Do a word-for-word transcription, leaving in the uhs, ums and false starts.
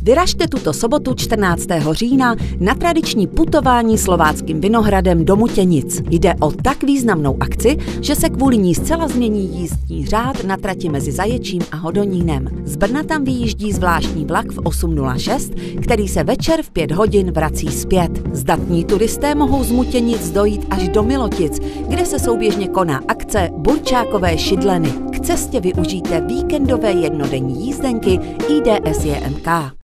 Vyražte tuto sobotu čtrnáctého října na tradiční putování slováckým Vinohradem do Mutěnic. Jde o tak významnou akci, že se kvůli ní zcela změní jízdní řád na trati mezi Zaječím a Hodonínem. Z Brna tam vyjíždí zvláštní vlak v osm nula šest, který se večer v pět hodin vrací zpět. Zdatní turisté mohou z Mutěnic dojít až do Milotic, kde se souběžně koná akce Burčákové šidleny. K cestě využijte víkendové jednodenní jízdenky I D S J M K.